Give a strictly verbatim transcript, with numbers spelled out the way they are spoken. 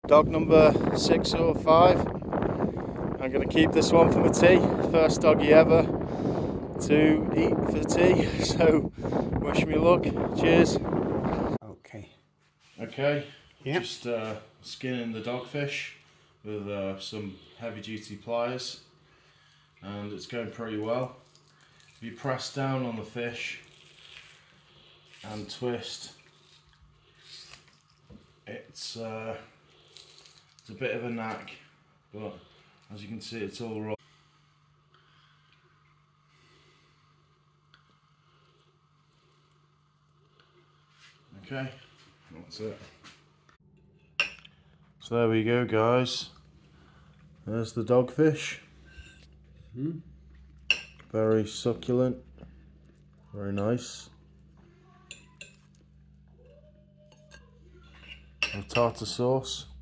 Dog number six or five. I'm going to keep this one for the tea. First doggy ever to eat for tea. So wish me luck. Cheers. Okay. Okay. Yep. Just uh, skinning the dogfish with uh, some heavy duty pliers, and it's going pretty well. If you press down on the fish and twist, it's uh, it's a bit of a knack, but as you can see, it's all right. Okay, that's it. So there we go, guys. There's the dogfish. Mm. Very succulent, very nice. And tartar sauce.